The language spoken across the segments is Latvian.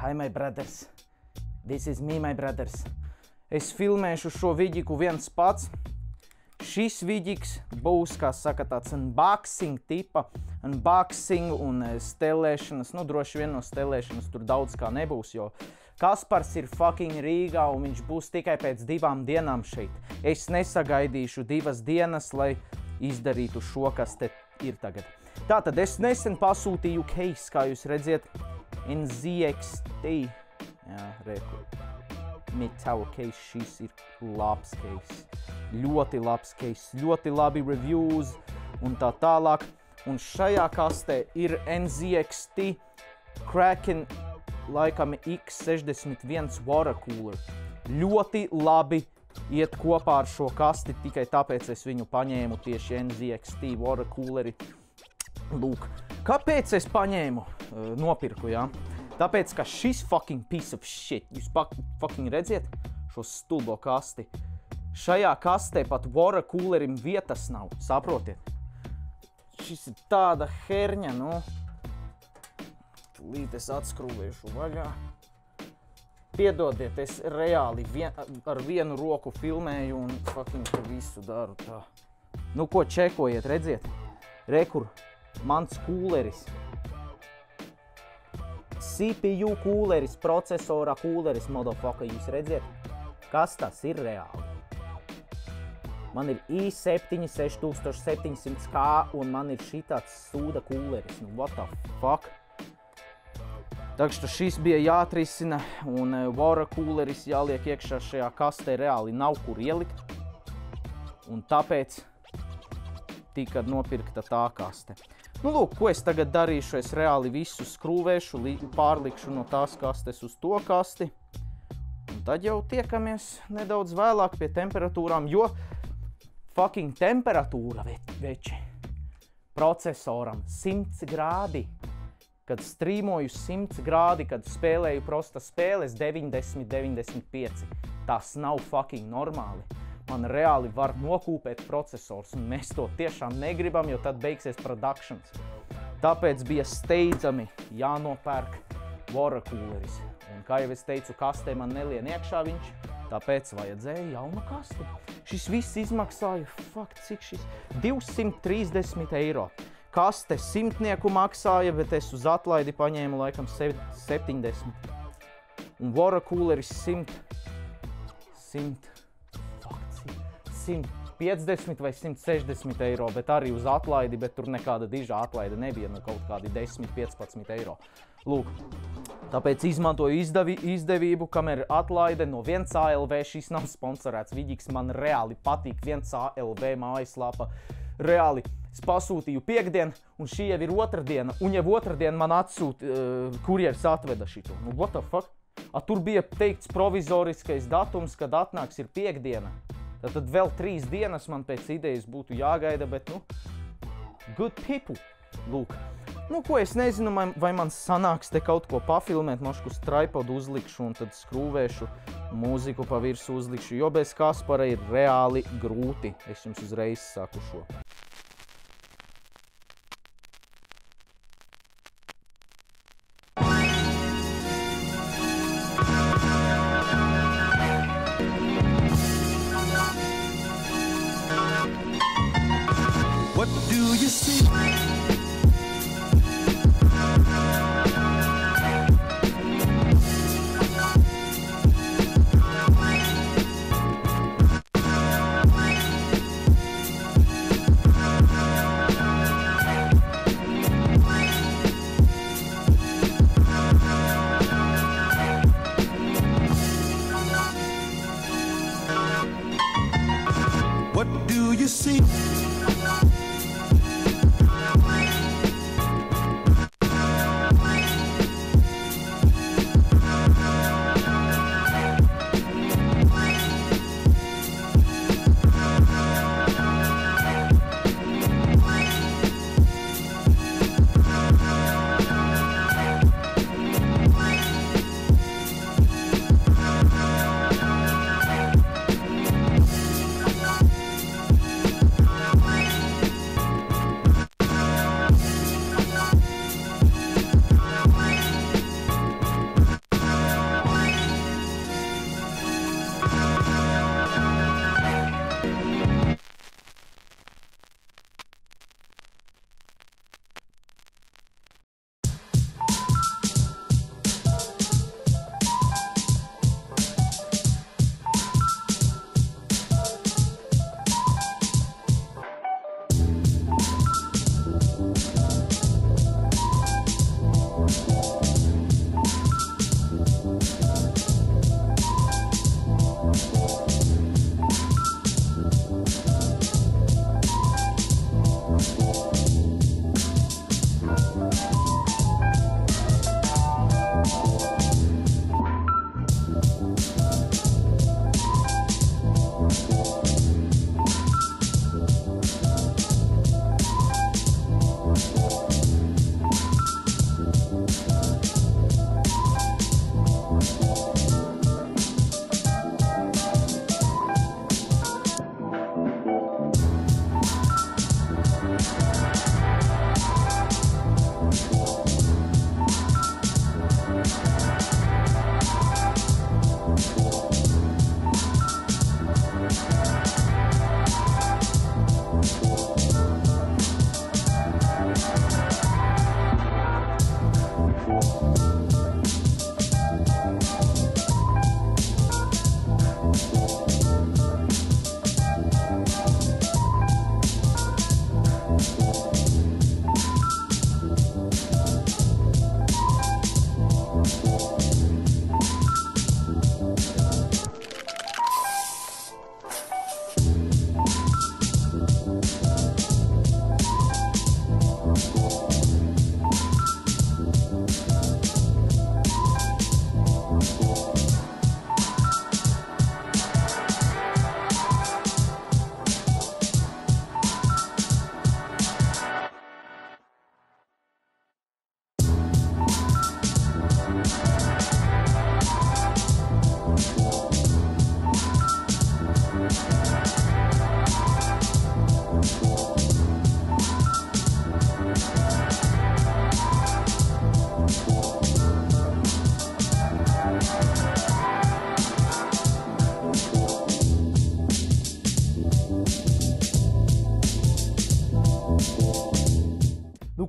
Hi my brothers, this is me my brothers. Es filmēšu šo vidiku viens pats. Šis vidiks būs, kā saka, tāds unboxing tipa, unboxing un stelēšanas, nu droši vien no stelēšanas tur daudz kā nebūs, jo Kaspars ir fucking Rīgā un viņš būs tikai pēc 2 dienām šeit. Es nesagaidīšu 2 dienas, lai izdarītu šo, kas te ir tagad. Tātad es nesen pasūtīju case, kā jūs redziet, NZXT. Jā, reku. Metāla case, šis ir labs case. Ļoti labs case, ļoti labi reviews un tā tālāk. Un šajā kastē ir NZXT Kraken laikam X61 water cooler. Ļoti labi iet kopā ar šo kasti, tikai tāpēc es viņu paņēmu tieši NZXT water cooleri. Lūk, kāpēc es paņēmu, nopirku, jā? Tāpēc, ka šis fucking piece of shit, jūs fucking redziet šo stulbo kasti. Šajā kastē pat water coolerim vietas nav, saprotiet? Šis ir tāda herņa, nu. Tūlīt es atskrūvēšu vaļā. Piedodiet, es reāli ar vienu roku filmēju un fucking visu daru tā. Nu, ko čekojiet, redziet? Rekur, mans kūleris. CPU kūleris, procesora kūleris, motherfucker, jūs redziet? Kas tas ir reāli? Man ir i7 6700K un man ir šitāds sūda kūleris. Nu, what the fuck? Tāpēc šis bija jāatrisina un water kūleris jāliek iekšā šajā kastē reāli nav kur ielikt. Un tāpēc tika nopirkta tā kaste. Nu, lūk, ko es tagad darīšu, es reāli visu skrūvēšu, pārlikšu no tās kastes uz to kasti. Un tad jau tiekamies nedaudz vēlāk pie temperatūrām, jo fucking temperatūra, veči, procesoram 100 grādi. Kad strīmoju 100 grādi, kad spēlēju prosta spēles 90-95. Tas nav fucking normāli. Man reāli var nokūpēt procesors, un mēs to tiešām negribam, jo tad beigsies productions. Tāpēc bija steidzami jānopērk water cooleris. Un kā jau es teicu, kastē man nelien iekšā viņš, tāpēc vajadzēja jaunu kasti. Šis viss izmaksāja, cik šis? 230 eiro. Kaste 100 maksāja, bet es uz atlaidi paņēmu laikam 70. Un water cooleris 150 vai 160 eiro, bet arī uz atlaidi, bet tur nekāda diža atlaide nebija, nu kaut kādi 10-15 eiro. Lūk, tāpēc izmantoju izdevību, kamēr atlaide no 1ALV, šis nav sponsorēts vidiks, man reāli patīk 1ALV mājaslapa. Reāli, es pasūtīju piekdien, un šī jau ir otrdiena, un jau otrdien man kurjers atveda šito. Nu, what the fuck? Tur bija teikts provizoriskais datums, kad atnāks ir piekdiena. Tad vēl 3 dienas man pēc idejas būtu jāgaida, bet, nu, good people, lūk. Nu, ko es nezinu, vai man sanāks te kaut ko pafilmēt, mošku uz tripodu uzlikšu un tad skrūvēšu, mūziku pa virsu uzlikšu, jo bez Kaspara ir reāli grūti. Es jums uzreiz saku šo. What do you see?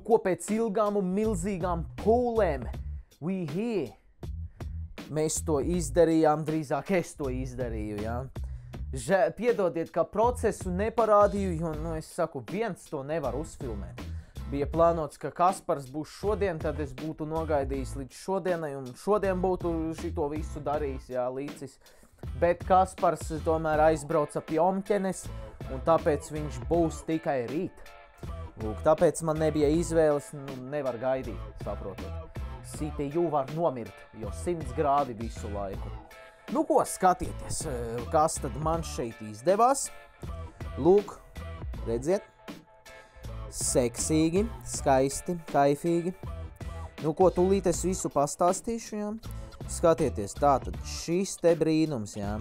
ko pēc ilgām un milzīgām pūlēm, we here. Mēs to izdarījām, drīzāk es to izdarīju, jā. Piedodiet, ka procesu neparādīju, jo, es saku, viens to nevar uzfilmēt. Bija plānots, ka Kaspars būs šodien, tad es būtu nogaidījis līdz šodienai, un šodien būtu šito visu darījis, jā, līdzis. Bet Kaspars tomēr aizbrauca pie Omķenes, un tāpēc viņš būs tikai rīt. Lūk, tāpēc man nebija izvēles, nevar gaidīt, saprotot. CPU var nomirt, jo 100 grādi visu laiku. Nu ko, skatieties, kas tad man šeit izdevās. Lūk, redziet, seksīgi, skaisti, kaifīgi. Nu ko, tūlīt es visu pastāstīšu, jā. Skatieties, tātad šis te brīnums, jā.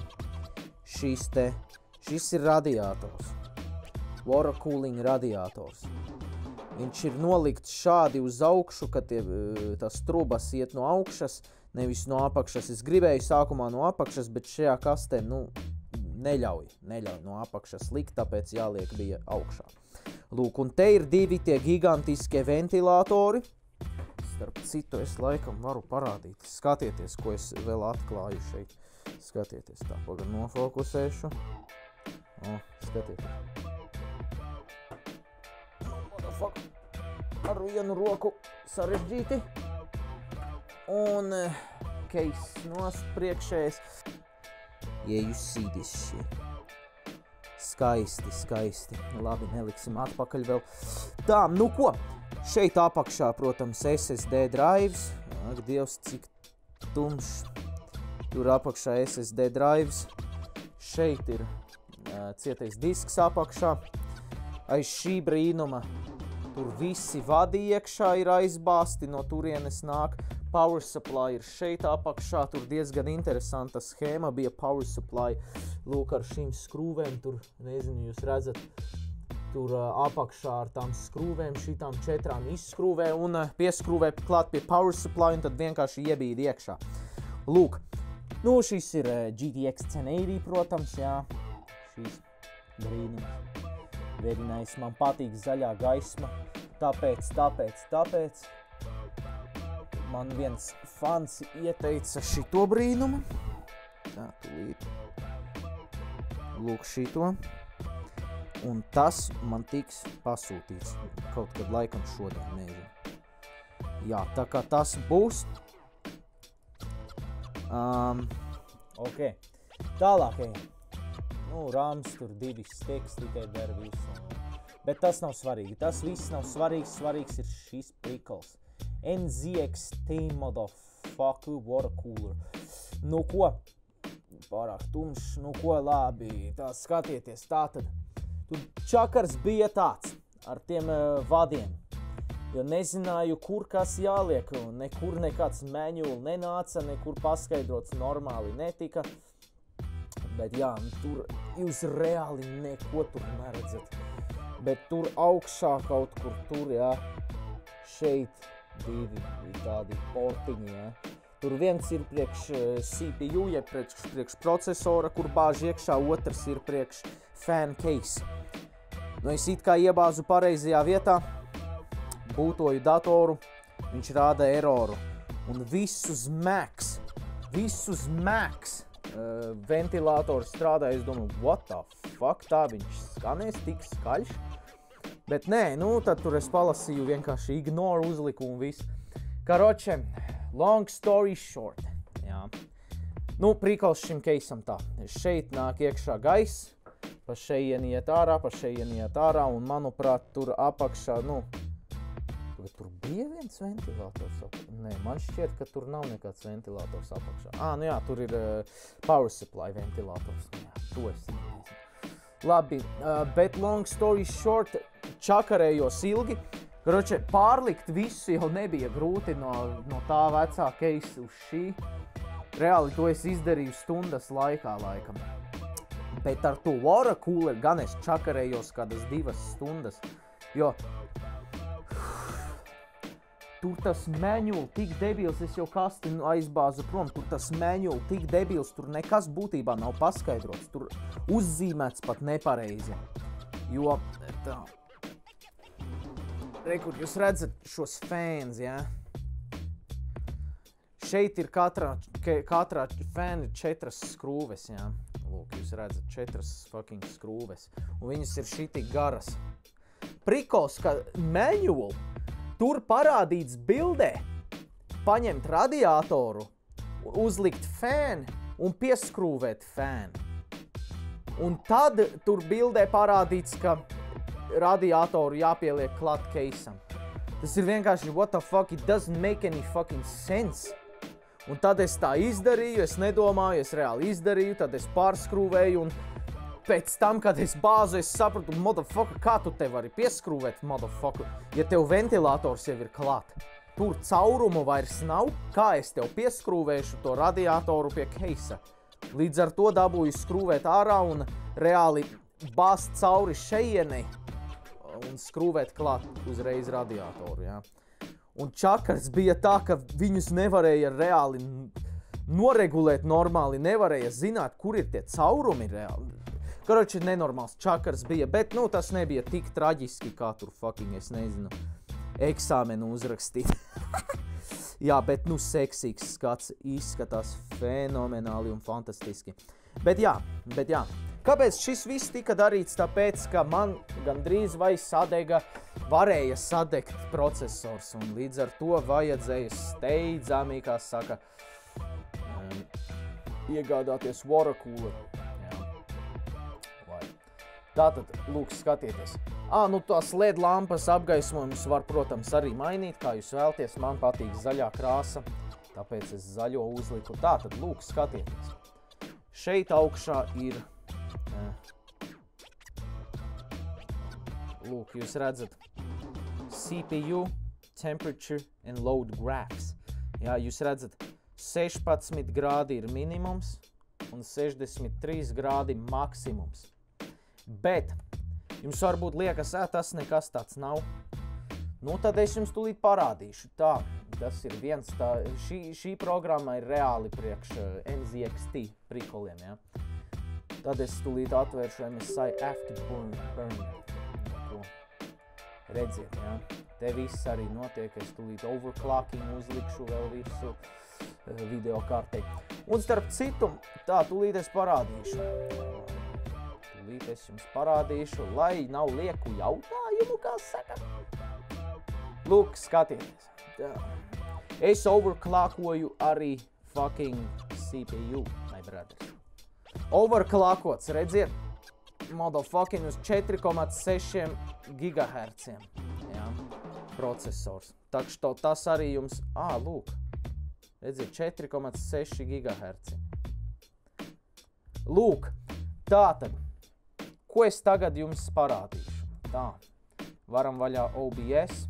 Šis ir radiators. Water cooling radiators. Viņš ir nolikts šādi uz augšu, ka tas trubas iet no augšas, nevis no apakšas. Es gribēju sākumā no apakšas, bet šajā kastē, neļauj no apakšas likt, tāpēc jāliek bija augšā. Lūk, un te ir divi tie gigantiskie ventilatori. Starp citu, es laikam varu parādīt. Skatieties, ko es vēl atklāju šeit. Skatieties, tā pagad nofokusēšu. Skatieties. Ar vienu roku sarežģīti. Un case nost priekšējais. Yeah, you see this shit. Skaisti. Labi, neliksim atpakaļ vēl. Tā, nu ko? Šeit apakšā, protams, SSD drives. Ak, Dievs, cik tumšs. Tur apakšā SSD drives. Šeit ir cietais disks apakšā. Aiz šī brīnuma tur visi vadi iekšā ir aizbāsti, no turienes nāk. Power supply ir šeit apakšā, tur diezgan interesanta schēma bija power supply. Lūk, ar šīm skrūvēm, tur, nezinu, jūs redzat, tur apakšā ar tām skrūvēm, šitām 4 izskrūvē un pieskrūvē klāt pie power supply un tad vienkārši iebīd iekšā. Lūk, nu šis ir GTX 1080, protams, jā, šīs brīnums. Very nice, man patīk zaļā gaisma, tāpēc man viens fans ieteica šito brīnumu. Tā, tūlīt. Lūk šito. Un tas man tiks pasūtīts. Kaut kad laikam šodien, nezinu. Jā, tā kā tas būs. Ok. Tālāk ejam. Rāms tur 2 steks tikai der visu. Bet tas nav svarīgi. Tas viss nav svarīgs. Svarīgs ir šis prikals. NZXT motherfucker water cooler. Nu ko? Pārāk tumšs. Nu ko, labi. Tā skatieties. Tātad. Tur čakars bija tāds. Ar tiem vadiem. Jo nezināju, kur kas jāliek. Nekur nekāds manual nenāca. Nekur paskaidrots normāli netika. Bet jā, tur jūs reāli neko tur neredzat. Bet tur augšā kaut kur tur, jā, šeit 2 tādi portiņi, jā. Tur viens ir priekš CPU, ja priekš procesora, kur bāž iekšā, otrs ir priekš fan case. Nu, es it kā iebāzu pareizajā vietā, būtoju datoru, viņš rāda eroru. Un visus max ventilators strādāja, es domāju, what the fuck, tā viņš skanēs tik skaļš? Bet nē, tad tur es palasīju, vienkārši ignore uzliku un viss. Karoče, long story short, jā. Prikals šim keisam tā. Šeit nāk iekšā gaiss, pa šejieni iet ārā, un manuprāt, tur apakšā, tur bija viens ventilators apakšā. Nē, man šķiet, ka tur nav nekāds ventilators apakšā. Nu jā, tur ir power supply ventilators. Jā, to es nezinu. Labi, bet long story short, čakarējos ilgi. Karoče, pārlikt visu jau nebija grūti no tā vecā case uz šī. Reāli to es izdarīju stundas laikā laikam. Bet ar to water cooler gan es čakarējos kādas 2 stundas. Jo tur tas manual tik debils, es jau kasti aizbāzu prom, tur tas manual tik debils, tur nekas būtībā nav paskaidrots, tur uzzīmēts pat nepareizi. Jo tā, Kur jūs redzat šos fēns, jā? Šeit ir katrā fēna 4 skrūves, jā? Lūk, jūs redzat 4 fucking skrūves. Un viņas ir šitik garas. Prikols, ka manual tur parādīts bildē, paņemt radiatoru, uzlikt fēnu un pieskrūvēt fēnu. Un tad tur bildē parādīts, ka radiatoru jāpieliek klāt keisam. Tas ir vienkārši, what the fuck, it doesn't make any fucking sense. Un tad es tā izdarīju, es nedomāju, es reāli izdarīju, tad es pārskrūvēju un pēc tam, kad es bāzu, es sapratu, motherfucker, kā tu te vari pieskrūvēt, motherfucker, ja tev ventilators jau ir klāt. Tur caurumu vairs nav, kā es tev pieskrūvēšu to radiatoru pie keisa. Līdz ar to dabūju skrūvēt ārā un reāli bāzt cauri šeienei un skrūvēt klāt uzreiz radiatoru, jā. Un čakars bija tā, ka viņus nevarēja reāli noregulēt normāli, nevarēja zināt, kur ir tie caurumi reāli. Karoči, nenormāls čakars bija, bet, tas nebija tik traģiski, kā tur fucking, es nezinu, eksāmenu uzrakstīt. Jā, bet, seksīgs skats izskatās fenomenāli un fantastiski. Bet jā. Kāpēc šis viss tika darīts? Tāpēc, ka man gandrīz vai varēja sadegt procesors, un līdz ar to vajadzēja steidzami, kā saka, iegādāties water cooler. Tātad, lūk, skatieties. Tās LED lampas apgaismojumus var, protams, arī mainīt, kā jūs vēlties. Man patīk zaļā krāsa, tāpēc es zaļo uzliku. Tātad, lūk, skatieties. Šeit augšā ir, lūk, jūs redzat, CPU, temperature and load graphs. Jā, jūs redzat, 16 grādi ir minimums un 63 grādi maksimums. Bet jums varbūt liekas, tas nekas tāds nav. Tad es jums tūlīt parādīšu. Tā, tas ir viens tā, šī programma ir reāli priekš NZXT prikoliem, jā. Tad es tūlīt atvēršu MSI Afterburner. Redziet, jā. Te viss arī notiek, es tūlīt overclocking uzlikšu vēl visu video kartei. Un starp citu, tā, tūlīt es parādīšu. Es jums parādīšu, lai nav lieku jautājumu, kā saka. Lūk, skatieties. Tā. Es overclockoju arī fucking CPU, my brothers. Overclockots, redziet, motherfucking uz 4,6 GHz. Jā, procesors. Takšķi tas arī jums, lūk, redziet, 4,6 GHz. Lūk, tātad. Ko es tagad jums parādīšu? Tā, varam vaļā OBS.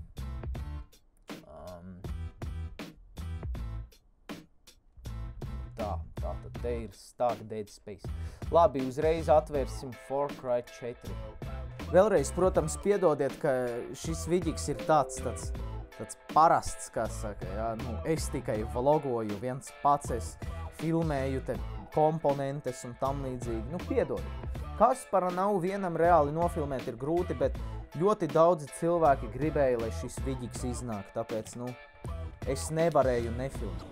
Tātad te ir Stark Dead Space. Labi, uzreiz atvērsim Far Cry 4. Vēlreiz, protams, piedodiet, ka šis vidīgs ir tāds parasts, kā saka, jā. Es tikai vlogoju viens pats, es filmēju te komponentes un tam līdzīgi. Piedodiet. Kaspara nav vienam reāli nofilmēt ir grūti, bet ļoti daudzi cilvēki gribēja, lai šis vidīgs iznāk, tāpēc, es nevarēju nefilmēt.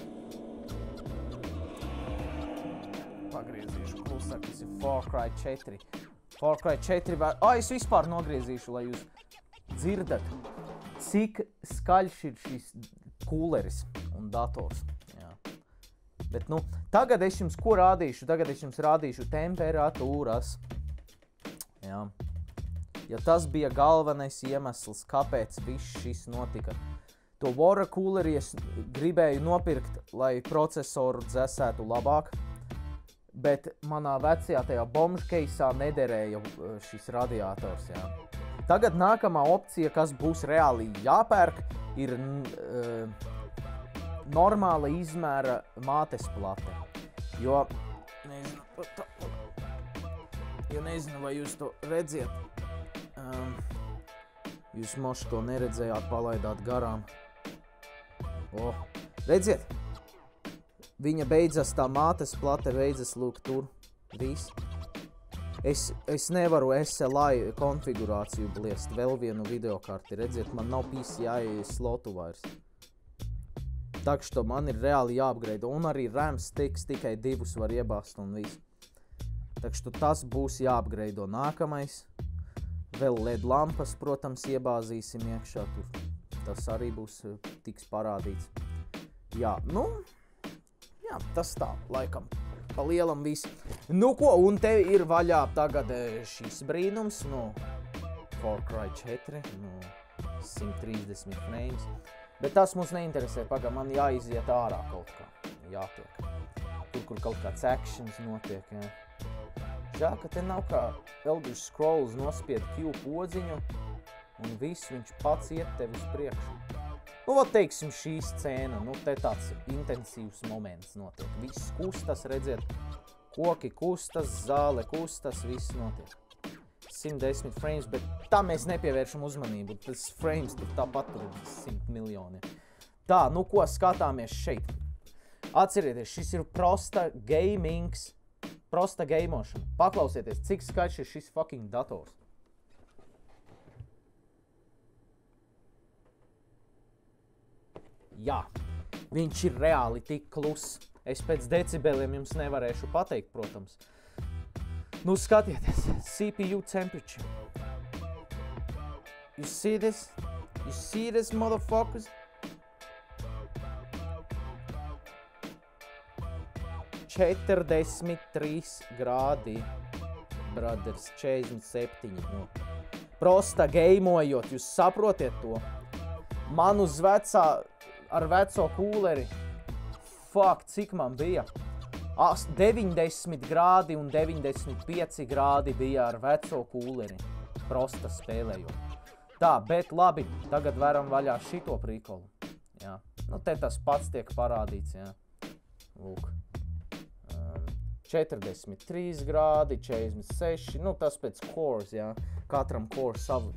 Pagriezīšu klusāk, tas ir Far Cry 4. Far Cry 4 es vispār nogriezīšu, lai jūs dzirdat, cik skaļš ir šis kūleris un dators. Bet, tagad es jums ko rādīšu? Tagad es jums rādīšu temperatūras. Jā. Ja tas bija galvenais iemesls, kāpēc viss šis notika. To water cooleri es gribēju nopirkt, lai procesoru dzesētu labāk, bet manā vecajā tajā bombškeisā nederēja šis radiators, jā. Tagad nākamā opcija, kas būs reāli jāpērk, ir normāla izmēra mātes plate, jo nezinu, vai jūs to redziet, jūs moši to neredzējāt, palaidāt garām. Redziet, viņa beidzas, tā mātes plate beidzas, lūk, tur, viss. Es nevaru SLI konfigurāciju bliest, vēl vienu videokarti, redziet, man nav PCI slotu vairs. Takšto man ir reāli jāupgrade, un arī RAM sticks tikai 2 var iebāzt un viss. Takšto tas būs jāupgrade nākamais. Vēl LED lampas, protams, iebāzīsim iekšā tur. Tas arī būs tiks parādīts. Jā, nu, jā, tas tā, laikam, pa lielam viss. Nu ko, un te ir vaļā tagad šis brīnums, no Far Cry 4, no 130 frames. Bet tas mums neinteresē, man jāiziet ārā kaut kā, jātiek. Tur, kur kaut kāds actions notiek, jā. Žēl, ka te nav kā Elder Scrolls nospied Q podziņu, un viss viņš pats iet tev uz priekšu. Nu, vat teiksim, šī scēna, nu, te tāds intensīvs moments notiek. Viss kustas, redziet, koki kustas, zāle kustas, viss notiek. 110 frames, bet tā mēs nepievēršam uzmanību. Tas frames tur tāpat tur 100 miljoni. Tā, nu ko, skatāmies šeit. Atcerieties, šis ir prosta gamings, prosta gameošana. Paklausieties, cik skaļš ir šis fucking dators. Jā, viņš ir reāli tik kluss. Es pēc decibeliem jums nevarēšu pateikt, protams. Nu, skatieties, CPU temperature. You see this? You see this, motherfuckers? $43 grādi, brothers, 47. Nu. Prosta geimojot, jūs saprotiet to? Man uz ar veco kūleri, fuck, cik man bija? 90 grādi un 95 grādi bija ar veco kūleri, prosta spēlējot. Tā, bet labi, tagad varam vaļā šito prikolu. Jā. Nu, te tas pats tiek parādīts, jā. Lūk. 43 grādi, 46, nu, tas pēc cores, jā. Katram core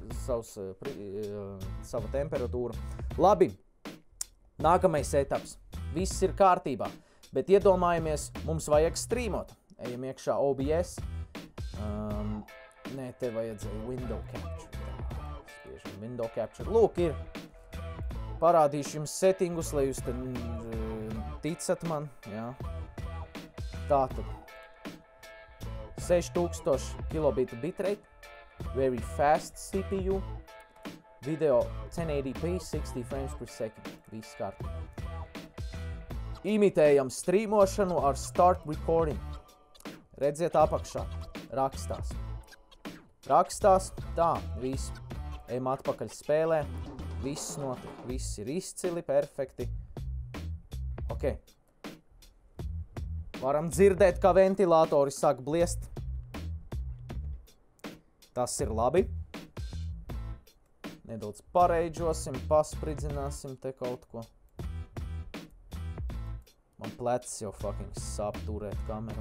sava temperatūra. Labi, nākamais etaps. Viss ir kārtībā. Bet iedomājamies, mums vajag streamot. Ejam iekšā OBS. Nē, te vajadzēja window capture. Spiežam window capture. Lūk, ir. Parādīšu jums settingus, lai jūs te ticat man. Jā. Tātad. 6000 kilobitu bitrate. Very fast CPU. Video 1080p, 60 frames per second. Viss kārtībā. Imitējam streamošanu ar start recording. Redziet apakšā. Rakstās. Rakstās. Tā, viss. Ejam atpakaļ spēlē. Viss notiek. Viss ir izcili, perfekti. Ok. Varam dzirdēt, kā ventilātori sāk bliest. Tas ir labi. Nedaudz pareidžosim, paspridzināsim te kaut ko. Man plecs jau fucking sāp turēt kameru.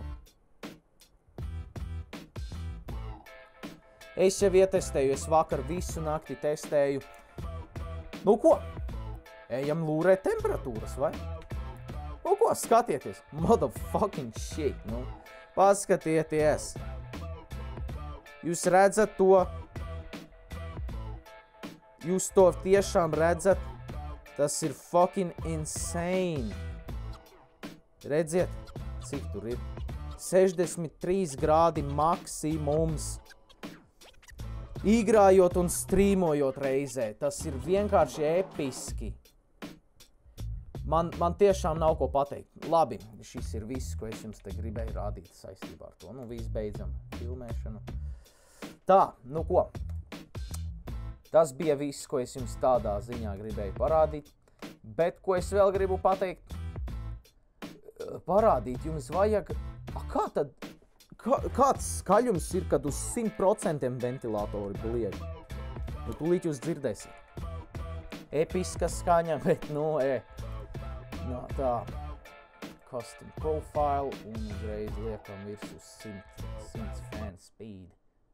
Es jau ietestēju, es vakar visu nakti testēju. Nu ko? Ejam lūrēt temperatūras, vai? Nu ko, skatieties. Motherfucking shit, nu. Paskatieties. Jūs redzat to? Jūs to tiešām redzat? Tas ir fucking insane. Redziet, cik tur ir? 63 grādi maksimums. Īgrājot un streamojot reizē. Tas ir vienkārši episki. Man tiešām nav ko pateikt. Labi, šis ir viss, ko es jums te gribēju rādīt saistībā ar to. Nu, viss beidzam filmēšanu. Tā, nu ko? Tas bija viss, ko es jums tādā ziņā gribēju parādīt. Bet, ko es vēl gribu pateikt? Parādīt jums vajag... Kā tad... Kāds skaļums ir, kad uz 100% ventilātori blieg? Nu, tūlīt jūs dzirdēsiet. Episka skaņa, bet, nu, no, tā. Custom profile un uzreiz liekam virsū 100 fan speed.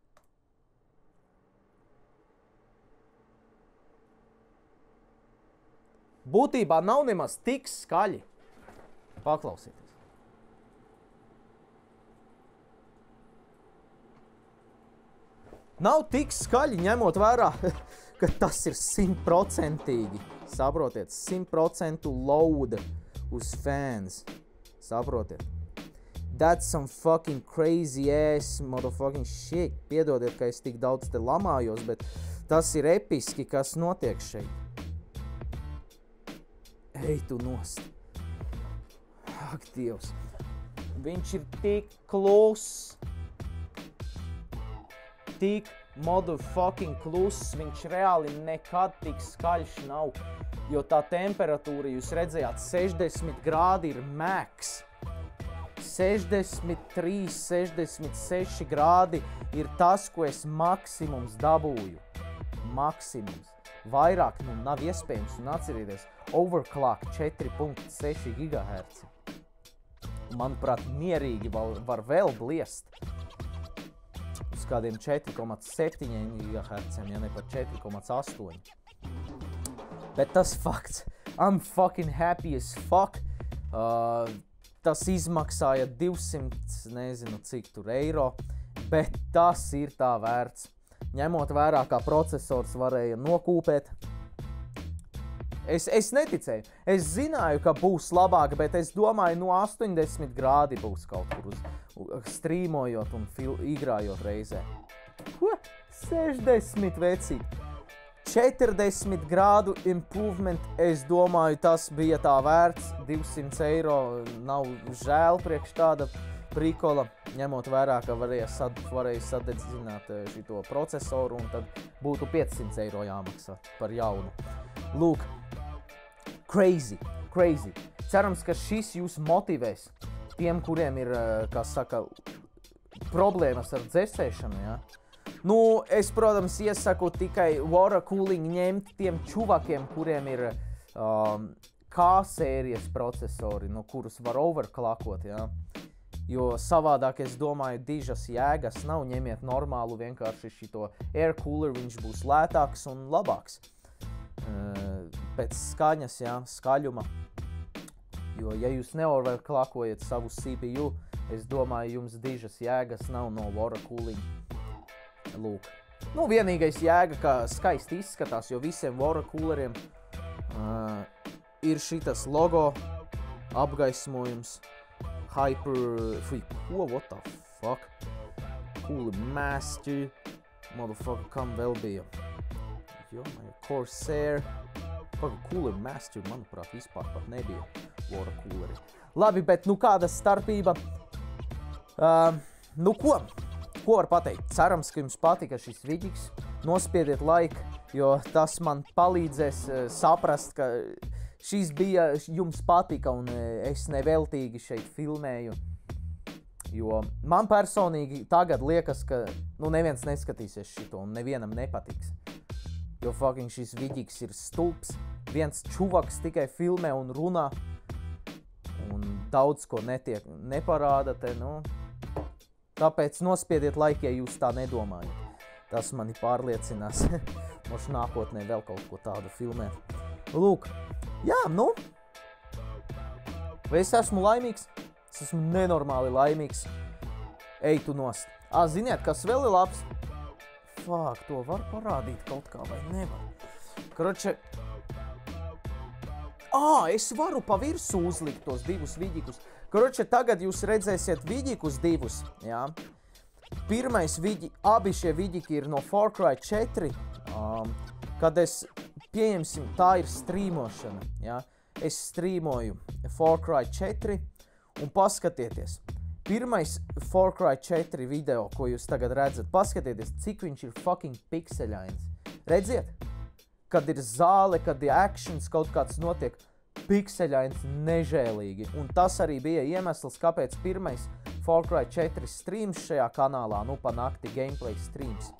Būtībā nav nemaz tik skaļi. Paklausieties. Nav tik skaļi, ņemot vērā, ka tas ir 100%, saprotiet, 100% load uz fans, saprotiet. That's some fucking crazy ass motherfucking shit. Piedodiet, ka es tik daudz te lamājos, bet tas ir episki, kas notiek šeit. Ej tu nost. Ak, Dievs. Viņš ir tik kluss. Tik motherfucking kluss. Viņš reāli nekad tik skaļš nav. Jo tā temperatūra, jūs redzējāt, 60 grādi ir max. 63, 66 grādi ir tas, ko es maksimums dabūju. Maksimums. Vairāk nav iespējams, un atcerieties, overclock 4.6 GHz. Manuprāt, mierīgi var vēl bliest uz kādiem 4.7 GHz, ja ne par 4.8. Bet tas fakts, I'm fucking happy as fuck. Tas izmaksāja 200, nezinu cik tur eiro, bet tas ir tā vērts. Ņemot vērā, kā procesors varēja nokūpēt. Es neticēju. Es zināju, ka būs labāk, bet es domāju, no 80 grādi būs kaut kur strīmojot un igrājot reizē. Ko? 60 vecīgi. 40 grādu improvement, es domāju, tas bija tā vērts. 200 eiro nav žēl priekš tāda prikola, ņemot vērā, ka varēja sadedzināt šito procesoru, un tad būtu 500 eiro jāmaksā par jaunu. Lūk, crazy. Cerams, ka šis jūs motivēs tiem, kuriem ir, kā saka, problēmas ar dzēsēšanu, ja? Nu, es, protams, iesaku tikai water cooling ņemt tiem čuvakiem, kuriem ir K-sērijas procesori, no kurus var overclockot, ja? Jo savādāk, es domāju, dižas jēgas nav, ņemiet normālu vienkārši šito air cooler, viņš būs lētāks un labāks. Pēc skaņas, ja, skaļuma. Jo, ja jūs neoverclockojat savu CPU, es domāju, jums dižas jēgas nav no water cooling. Lūk. Nu, vienīgais jēga, kā skaisti izskatās, jo visiem water cooleriem ir šitas logo, apgaismojums, what the fuck? Cooler Master, motherfucker, kam vēl bija? Corsair, Cooler Master, manuprāt, vispār pat nebija water cooleri. Labi, bet nu kāda starpība? Nu ko? Ko var pateikt? Cerams, ka jums patika šis vidiks. Nospiediet like, jo tas man palīdzēs saprast, ka šis bija jums patika un es neveltīgi šeit filmēju. Jo man personīgi tagad liekas, ka neviens neskatīsies šito un nevienam nepatiks. Jo fucking šis vidiks ir stulps. Viens čuvaks tikai filmē un runā. Un daudz ko neparāda te, Tāpēc nospiediet like, ja jūs tā nedomājat. Tas mani pārliecinās. Moš nākotnē vēl kaut ko tādu filmēt. Lūk, jā, Vai es esmu laimīgs? Es esmu nenormāli laimīgs. Ej tu nost. Ziniet, kas vēl ir labs? Fuck, to var parādīt kaut kā vai nevar. Kroče. Es varu pa virsu uzlikt tos divus vidikus. Kroče, tagad jūs redzēsiet vidikus divus, jā. Pirmais abi šie vidiki ir no Far Cry 4, kad es, pieņemsim, tā ir strīmošana, jā. Es strīmoju Far Cry 4 un paskatieties. Pirmais Far Cry 4 video, ko jūs tagad redzat, paskatieties, cik viņš ir fucking pikseļains. Redziet? Kad ir zāle, kad ir actions, kaut kāds notiek, pikseļains nežēlīgi. Un tas arī bija iemesls, kāpēc pirmais Far Cry 4 streams šajā kanālā, pa nakti gameplay streams,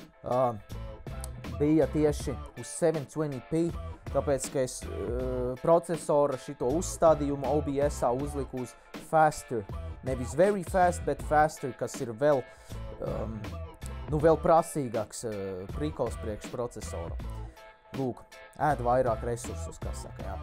bija tieši uz 720p, tāpēc, ka es procesora šito uzstādījumu OBS-ā uzliku uz faster. Nevis very fast, bet faster, kas ir vēl, vēl prasīgāks prikols priekš procesora. Lūk, ēd vairāk resursus, kas saka, jā.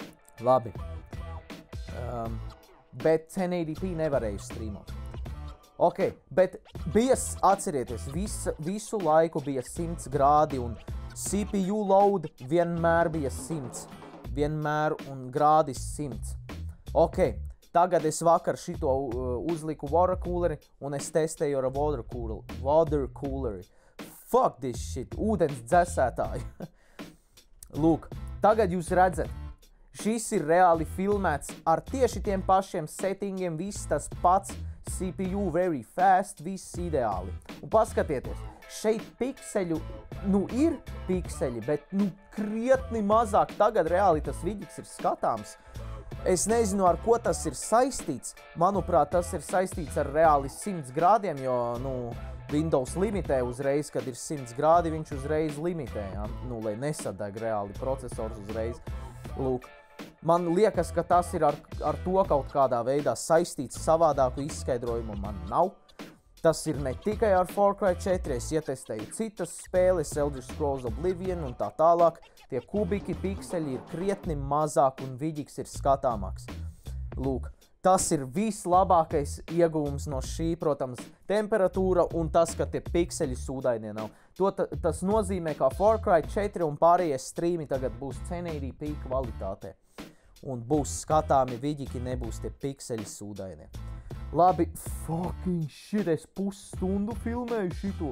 Labi. Bet 1080p nevarēju streamot. Ok, bet bija, atcerieties, visu laiku bija 100 grādi un CPU load vienmēr bija 100. Vienmēr un grādis 100. Ok, tagad es vakar šito uzliku water cooleri un es testēju ar water cooleri. Fuck this shit, ūdens dzēsētāji. Lūk, tagad jūs redzat, šis ir reāli filmēts ar tieši tiem pašiem settingiem, viss tas pats, CPU very fast, viss ideāli. Un paskatieties, šeit pikseļu, ir pikseļi, bet, krietni mazāk. Tagad reāli tas vidīgs ir skatāms. Es nezinu, ar ko tas ir saistīts. Manuprāt, tas ir saistīts ar reāli 100 grādiem, jo, Windows limitē uzreiz, kad ir 100 grādi, viņš uzreiz limitē, ja? Lai nesadeg reāli procesors uzreiz. Lūk. Man liekas, ka tas ir ar to kaut kādā veidā saistīts, savādāku izskaidrojumu man nav. Tas ir ne tikai ar Far Cry 4, es ietestēju citas spēles, Elder Scrolls Oblivion un tā tālāk. Tie kubiki, pikseļi ir krietni mazāk un vidīgs ir skatāmāks. Lūk, tas ir vislabākais ieguvums no šī, protams, temperatūra un tas, ka tie pikseļi sūdainie nav. Tas nozīmē, ka Far Cry 4 un pārējie streami tagad būs 1080p kvalitātē. Un būs skatāmi vidīgi, nebūs tie pikseļi sūdainie. Labi, fucking shit, es pusstundu filmēju šito.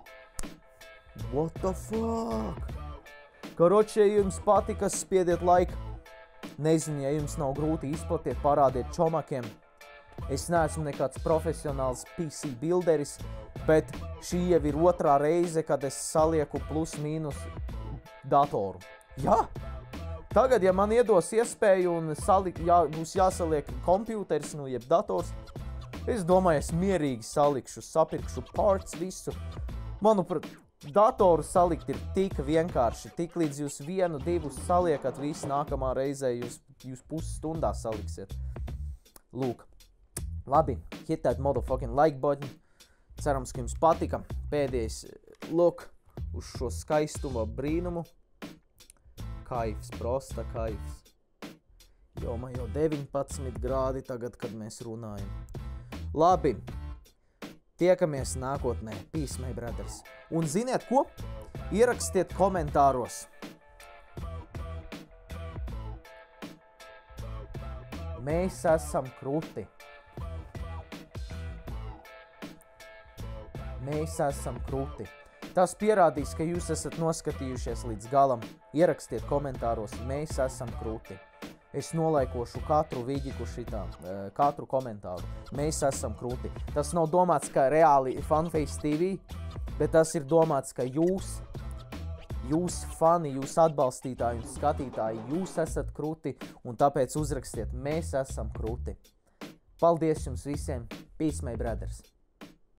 What the fuck? Karoči, ja jums patika, spiediet like. Nezinu, ja jums nav grūti izplatiet, parādiet čomakiem. Es neesmu nekāds profesionāls PC builderis, bet šī jau ir otrā reize, kad es salieku plus mīnus datoru. Jā! Tagad, ja man iedos iespēju un būs jāsaliek kompjūteris, jeb dators, es domāju, es mierīgi salikšu, sapirkšu parts visu. Manuprāt, datoru salikt ir tik vienkārši, tik līdz jūs 1-2 saliekat visu, nākamā reizē jūs pusstundā saliksiet. Lūk, labi, hitēt motherfucking like button. Cerams, ka jums patika. Pēdējais look uz šo skaistumu brīnumu. Kaifs, prosta kaifs. Jo, man jau 19 grādi tagad, kad mēs runājam. Labi, tiekamies nākotnē. Peace, my brothers. Un ziniet ko? Ierakstiet komentāros. Mēs esam kruti. Mēs esam kruti. Tas pierādīs, ka jūs esat noskatījušies līdz galam. Ierakstiet komentāros, mēs esam kruti. Es nolaikošu katru vidiku šitā, katru komentāru. Mēs esam kruti. Tas nav domāts, ka reāli Funface TV, bet tas ir domāts, ka jūs fani, jūs atbalstītāji un skatītāji, jūs esat kruti un tāpēc uzrakstiet, mēs esam kruti. Paldies jums visiem. Peace, my brothers.